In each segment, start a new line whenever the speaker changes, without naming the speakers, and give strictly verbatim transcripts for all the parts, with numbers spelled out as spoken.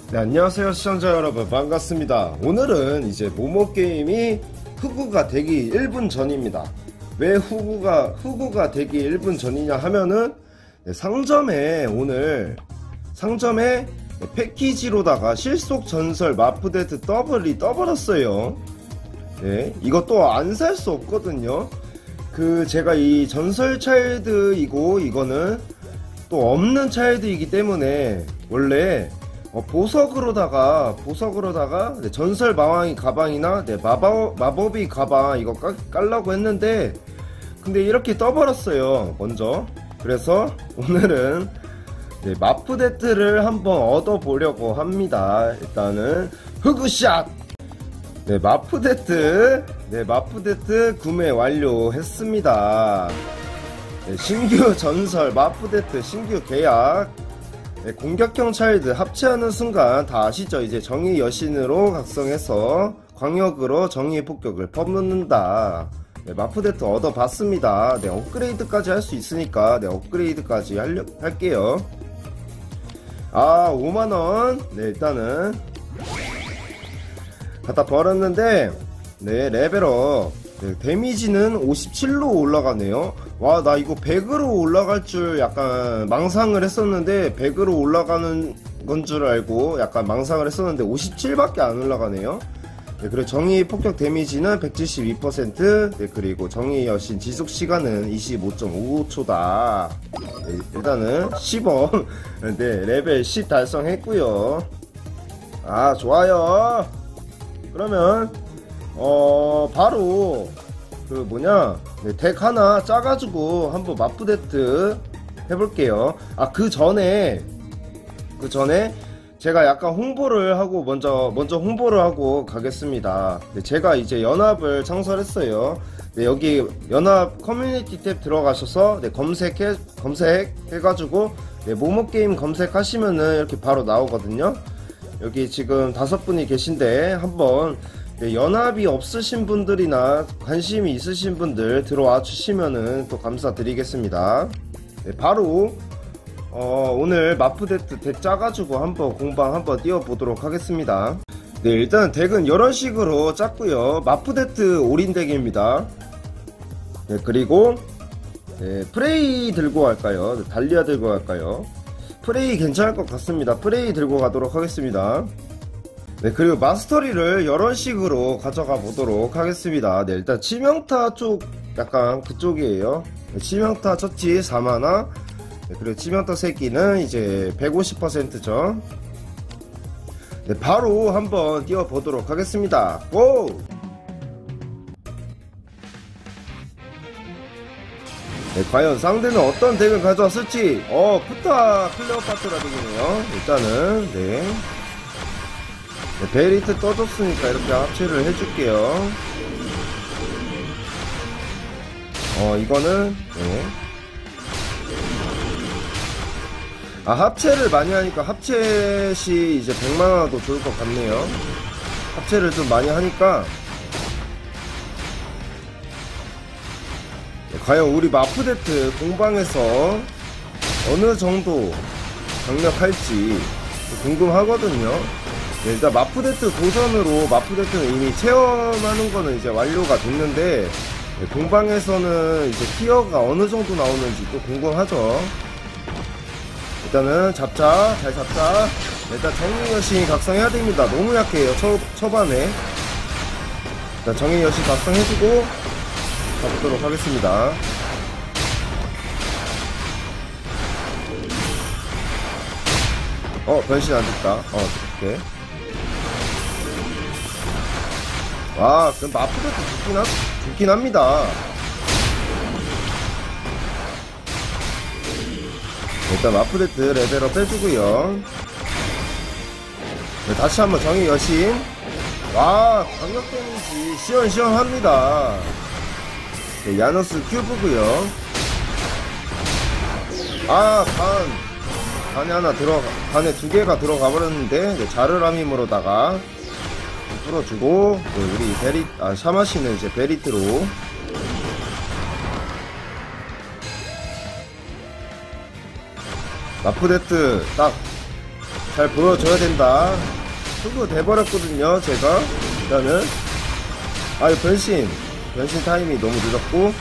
네, 안녕하세요 시청자 여러분, 반갑습니다. 오늘은 이제 모모게임이 흑우가 되기 일 분 전입니다. 왜 흑우가 흑우가 되기 일 분 전이냐 하면은, 네, 상점에 오늘 상점에 네, 패키지로다가 실속 전설 마프데트 더블이 떠버렸어요. 네, 이것도 안 살 수 없거든요. 그 제가 이 전설 차일드이고 이거는 또 없는 차일드이기 때문에 원래 어, 보석으로다가 보석으로다가 네, 전설 마왕이 가방이나 네, 마법, 마법이 가방 이거 깔, 깔라고 했는데 근데 이렇게 떠버렸어요 먼저. 그래서 오늘은 네, 마프데트를 한번 얻어보려고 합니다. 일단은 흑우샷! 네, 마프데트 네, 마프데트 구매 완료했습니다. 네, 신규 전설 마프데트 신규 계약. 네, 공격형 차일드 합체하는 순간 다 아시죠? 이제 정의 여신으로 각성해서 광역으로 정의의 폭격을 퍼붓는다. 네, 마프데트 얻어봤습니다. 네, 업그레이드까지 할 수 있으니까 네, 업그레이드까지 하려, 할게요. 아, 오만원. 네, 일단은 갖다 버렸는데 네, 레벨업. 네, 데미지는 오십칠로 올라가네요. 와, 나 이거 백으로 올라갈 줄 약간 망상을 했었는데 백으로 올라가는 건 줄 알고 약간 망상을 했었는데 오십칠밖에 안 올라가네요. 네, 그리고 정의 폭격 데미지는 백칠십이 퍼센트. 네, 그리고 정의 여신 지속 시간은 이십오 점 오오 초다. 네, 일단은 십 원. 네, 레벨 십 달성했고요. 아, 좋아요. 그러면 어 바로 그 뭐냐 네, 덱 하나 짜가지고 한번 마프데트 해볼게요. 아, 그 전에 그 전에 제가 약간 홍보를 하고 먼저 먼저 홍보를 하고 가겠습니다. 네, 제가 이제 연합을 창설했어요. 네, 여기 연합 커뮤니티 탭 들어가셔서 네, 검색해 검색해가지고 네, 모모게임 검색하시면은 이렇게 바로 나오거든요. 여기 지금 다섯 분이 계신데 한번 네, 연합이 없으신 분들이나 관심이 있으신 분들 들어와 주시면은 또 감사드리겠습니다. 네, 바로 어, 오늘 마프데트 덱 짜가지고 한번 공방 한번 띄워보도록 하겠습니다. 네, 일단 덱은 이런 식으로 짰고요. 마프데트 올인 덱입니다. 네, 그리고 네, 프레이 들고 갈까요? 네, 달리아 들고 갈까요? 프레이 괜찮을 것 같습니다. 프레이 들고 가도록 하겠습니다. 네, 그리고 마스터리를 이런 식으로 가져가 보도록 하겠습니다. 네, 일단 치명타 쪽 약간 그쪽이에요. 네, 치명타 처치 사 마나. 네, 그리고 치명타 새끼는 이제 백오십 퍼센트죠. 네, 바로 한번 띄워 보도록 하겠습니다. 고! 네, 과연 상대는 어떤 덱을 가져왔을지. 어, 푸타 클레오파트라 덱이네요. 일단은 네. 네, 베리트 떠줬으니까 이렇게 합체를 해줄게요. 어, 이거는 네. 아, 합체를 많이 하니까 합체 시 이제 백만 원도 좋을 것 같네요. 합체를 좀 많이 하니까. 네, 과연 우리 마프데트 공방에서 어느 정도 강력할지 궁금하거든요. 네, 일단 마프데트 도전으로 마프데트는 이미 체험하는 거는 이제 완료가 됐는데 네, 공방에서는 이제 티어가 어느 정도 나오는지 또 궁금하죠. 일단은 잡자, 잘 잡자. 네, 일단 정의 여신 각성해야 됩니다. 너무 약해요. 초, 초반에. 일단 정의 여신 각성해주고 가보도록 하겠습니다. 어, 변신 안 됐다. 어, 오케이. 와, 그럼 마프데트 좋긴, 하, 좋긴 합니다. 일단 마프데트 레벨업 해주고요. 네, 다시 한번 정의 여신. 와, 강력 데미지 시원시원합니다. 네, 야노스 큐브고요. 아, 간. 간에 하나 들어가, 간에 두 개가 들어가 버렸는데, 네, 자르람 힘으로다가 풀어주고, 네, 우리 베리, 아, 샤마시는 이제 베리트로. 마프데트 딱 잘 보여줘야 된다. 흑우 돼버렸거든요 제가. 일단은 아유 변신 변신 타임이 너무 늦었고,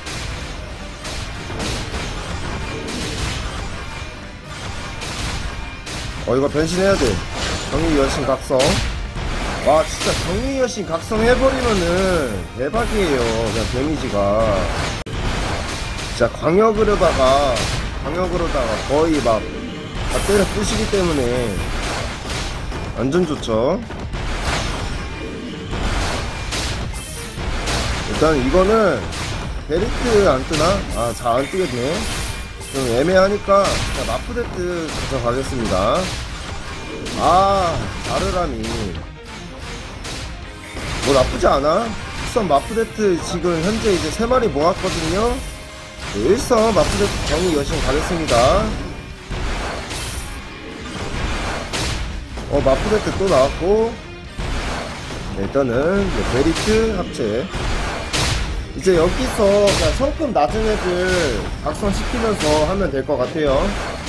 어 이거 변신해야 돼. 정의 여신 각성. 와 진짜 정의 여신 각성 해버리면은 대박이에요. 그냥 데미지가 진짜 광역으로다가 광역으로다가 거의 막 다 때려 부시기 때문에 완전 좋죠. 일단 이거는 베리트 안 뜨나? 아 잘 안 뜨겠네. 좀 애매하니까 자, 마프데트 가져가겠습니다. 아 자르라미 뭐 나쁘지 않아. 일선 마프데트 지금 현재 이제 세 마리 모았거든요. 네, 일선 마프데트 정의 여신 가겠습니다. 어 마프데트 또 나왔고, 네, 일단은 베리트 합체. 이제 여기서 그냥 성급 낮은 애들 각성시키면서 하면 될 것 같아요.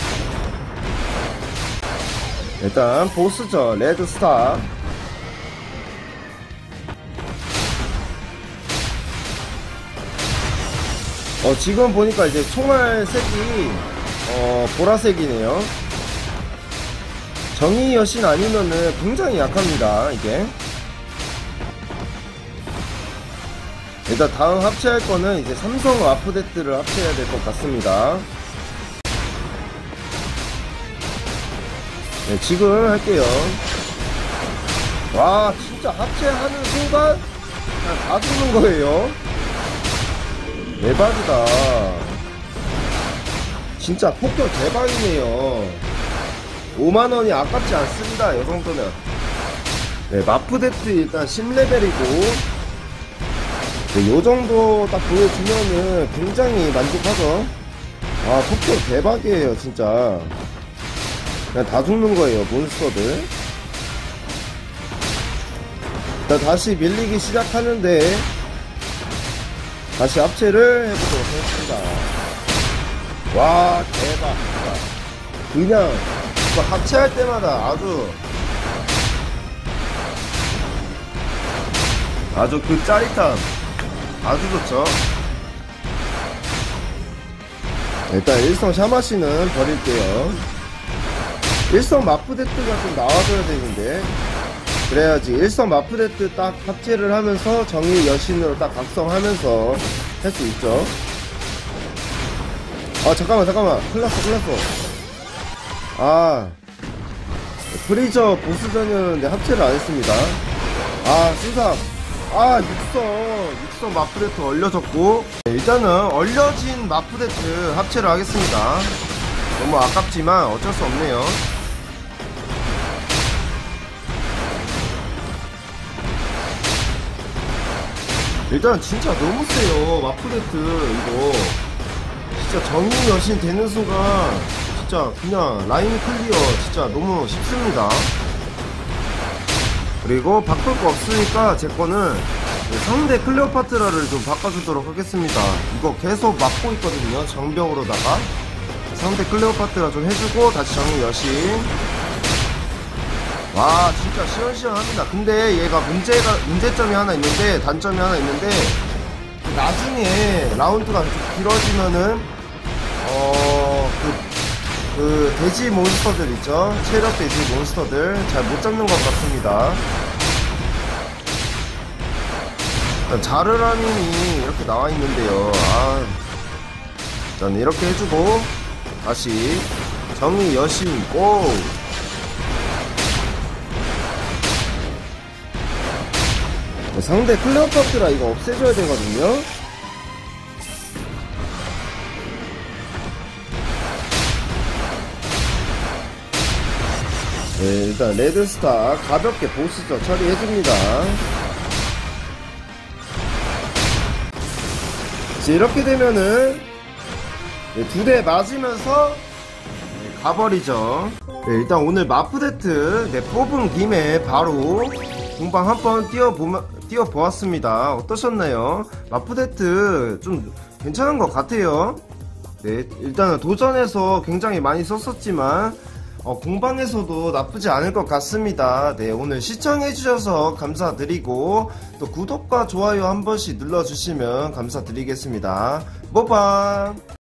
일단 보스죠. 레드스타. 어 지금 보니까 이제 총알 색이 어 보라색이네요. 정의 여신 아니면은 굉장히 약합니다 이게. 일단 다음 합체할 거는 이제 삼성 와프데트를 합체해야 될 것 같습니다. 네, 지금 할게요. 와 진짜 합체하는 순간 그냥 다 죽는 거예요. 대박이다. 진짜 폭격 대박이네요. 오만 원이 아깝지 않습니다. 이 정도면. 네, 마프데트 일단 십 레벨이고, 네, 요 정도 딱 보여주면은 굉장히 만족하죠. 아, 폭격 대박이에요, 진짜. 그냥 다 죽는 거예요, 몬스터들. 일단 다시 밀리기 시작하는데, 다시 합체를 해보도록 하겠습니다. 와, 대박. 그냥, 합체할 때마다 아주 아주 그 짜릿함 아주 좋죠. 일단 일성 샤마시는 버릴게요. 일성 마프데트가 좀 나와줘야 되는데, 그래야지 일성 마프데트 딱 합체를 하면서 정의 여신으로 딱 각성하면서 할 수 있죠. 아 잠깐만 잠깐만 큰일났어 큰일났어. 아 프리저 보스전이었는데 합체를 안했습니다. 아 수상. 아 육성 육성 마프데트 얼려졌고, 네, 일단은 얼려진 마프데트 합체를 하겠습니다. 너무 아깝지만 어쩔 수 없네요. 일단 진짜 너무 세요 마프데트 이거. 진짜 정의 여신 되는 순간 진짜 그냥 라인 클리어 진짜 너무 쉽습니다. 그리고 바꿀 거 없으니까 제 거는 상대 클레오파트라를 좀 바꿔주도록 하겠습니다. 이거 계속 막고 있거든요 정벽으로다가. 상대 클레오파트라 좀 해주고 다시 정의 여신. 와 진짜 시원시원합니다. 근데 얘가 문제가 문제점이 하나 있는데, 단점이 하나 있는데, 나중에 라운드가 좀 길어지면은 어 그 그 돼지 몬스터들 있죠. 체력 돼지 몬스터들 잘 못 잡는 것 같습니다. 자르라님이 이렇게 나와 있는데요. 아, 일단 이렇게 해주고 다시 정의 여신 고. 상대 클레오파트라 이거 없애줘야 되거든요. 네, 일단 레드스타 가볍게 보스전 처리해줍니다. 이렇게 되면은 네, 두 대 맞으면서 네, 가버리죠. 네, 일단 오늘 마프데트 네, 뽑은 김에 바로 공방 한번 뛰어보면 뛰어보았습니다. 어떠셨나요? 마프데트 좀 괜찮은 것 같아요. 네, 일단은 도전에서 굉장히 많이 썼었지만 어, 공방에서도 나쁘지 않을 것 같습니다. 네, 오늘 시청해주셔서 감사드리고, 또 구독과 좋아요 한 번씩 눌러주시면 감사드리겠습니다. 뽀빵!